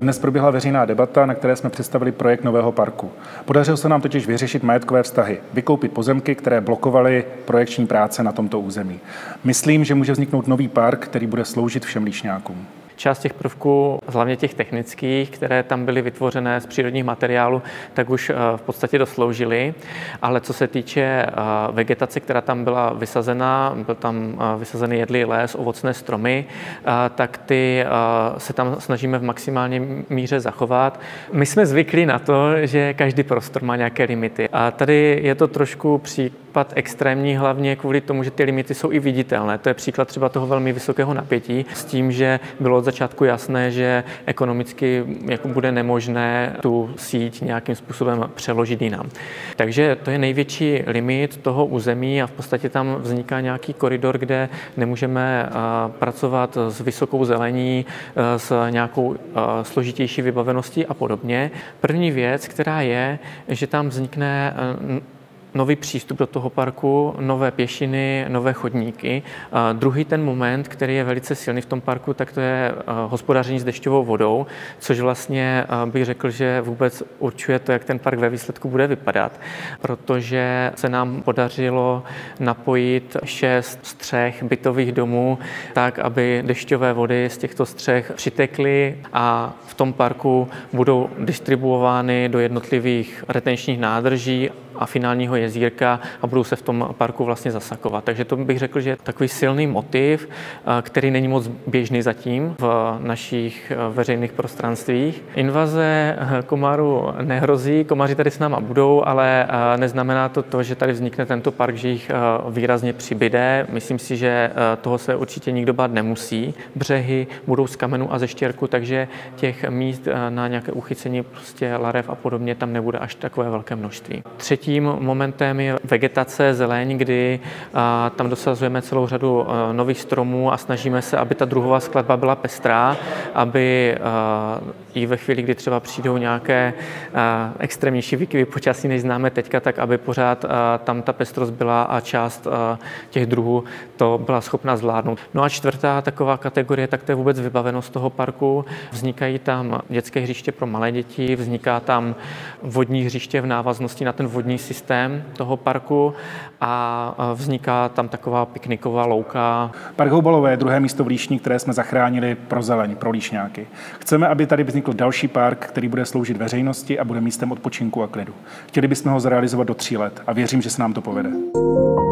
Dnes proběhla veřejná debata, na které jsme představili projekt nového parku. Podařilo se nám totiž vyřešit majetkové vztahy, vykoupit pozemky, které blokovaly projekční práce na tomto území. Myslím, že může vzniknout nový park, který bude sloužit všem líšňákům. Část těch prvků, hlavně těch technických, které tam byly vytvořené z přírodních materiálů, tak už v podstatě dosloužily. Ale co se týče vegetace, která tam byla vysazena, byl tam vysazený jedlý les, ovocné stromy, tak ty se tam snažíme v maximální míře zachovat. My jsme zvyklí na to, že každý prostor má nějaké limity. A tady je to trošku případ extrémní, hlavně kvůli tomu, že ty limity jsou i viditelné. To je příklad třeba toho velmi vysokého napětí s tím, že bylo od začátku jasné, že ekonomicky jako bude nemožné tu síť nějakým způsobem přeložit jinam. Takže to je největší limit toho území a v podstatě tam vzniká nějaký koridor, kde nemůžeme pracovat s vysokou zelení, s nějakou složitější vybaveností a podobně. První věc, která je, že tam vznikne nový přístup do toho parku, nové pěšiny, nové chodníky. Druhý ten moment, který je velice silný v tom parku, tak to je hospodaření s dešťovou vodou, což vlastně bych řekl, že vůbec určuje to, jak ten park ve výsledku bude vypadat, protože se nám podařilo napojit 6 střech bytových domů tak, aby dešťové vody z těchto střech přitekly a v tom parku budou distribuovány do jednotlivých retenčních nádrží a finálního jezírka a budou se v tom parku vlastně zasakovat. Takže to bych řekl, že je takový silný motiv, který není moc běžný zatím v našich veřejných prostranstvích. Invaze komárů nehrozí, komáři tady s náma budou, ale neznamená to to, že tady vznikne tento park, že jich výrazně přibyde. Myslím si, že toho se určitě nikdo bát nemusí. Břehy budou z kamenu a ze štěrku, takže těch míst na nějaké uchycení prostě larev a podobně tam nebude až takové velké množství. Třetím momentem je vegetace, zeleň, kdy tam dosazujeme celou řadu nových stromů a snažíme se, aby ta druhová skladba byla pestrá, aby i ve chvíli, kdy třeba přijdou nějaké extrémnější výkyvy počasí, než známe teďka, tak aby pořád tam ta pestrost byla a část těch druhů to byla schopna zvládnout. No a čtvrtá taková kategorie, tak to je vůbec vybavenost toho parku. Vznikají tam dětské hřiště pro malé děti, vzniká tam vodní hřiště v návaznosti na ten vodní systém toho parku a vzniká tam taková pikniková louka. Park Houbalové je druhé místo v Líšni, které jsme zachránili pro zeleň, pro líšňáky. Chceme, aby tady vznikl další park, který bude sloužit veřejnosti a bude místem odpočinku a klidu. Chtěli bychom ho zrealizovat do 3 let a věřím, že se nám to povede.